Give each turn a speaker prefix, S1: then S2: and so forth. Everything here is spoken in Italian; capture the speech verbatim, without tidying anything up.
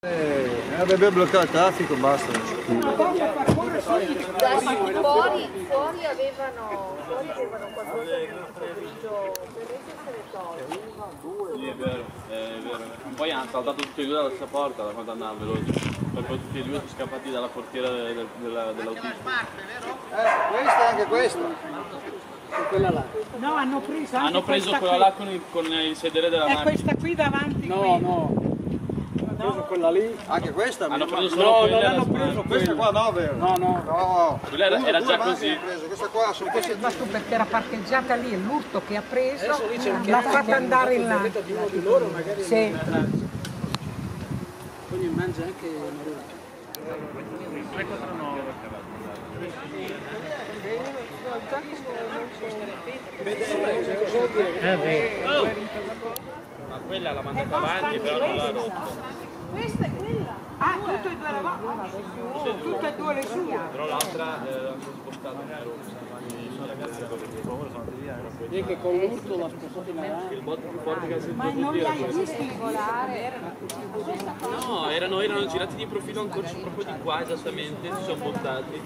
S1: Eh, deve bloccare il traffico, basta.
S2: Fuori, fuori avevano, fuori avevano qualcosa di grigio per essere tolti.
S3: Sì, è vero, è vero. Poi hanno saltato tutti e due dalla stessa porta da quando andavano veloci. Poi, poi tutti e due sono scappati dalla portiera del, della, dell'autista.
S1: Eh, questa e anche questa. Quella là.
S4: No, hanno preso anche
S3: Hanno preso quella
S4: qui.
S3: là con il, con il sedere della
S4: È
S3: macchina.
S4: questa qui davanti.
S1: No,
S4: qui.
S1: no. Hanno preso quella lì. Anche questa?
S3: Hanno preso
S1: No,
S3: solo
S1: non
S3: quella.
S1: hanno preso questa qua, no, vero? No, no. No.
S3: Quella era,
S1: Uno,
S3: era
S1: due
S3: già
S1: macchine
S3: così.
S1: hanno preso. Questa qua sono queste
S4: Ma tu perché era parcheggiata lì e l'urto che ha preso l'ha fatta andare in là.
S1: di uno di loro, magari.
S4: Sì.
S1: Quindi mangia anche
S3: tre quattro nove. Ma quella l'ha mandata avanti, però non l'ha rotta.
S2: Questa è quella.
S4: Ah, tutte e due le vostre? Tutte e due le sue?
S3: Però l'altra l'hanno spostata in rossa.
S1: Vedi che con l'urto l'ha spostato in avanti.
S3: Il botto più forte che ha sentito
S4: Ma non li hai
S3: dire.
S4: visti volare?
S3: No, erano, erano girati di profilo ancora proprio di qua esattamente, si sono buttati.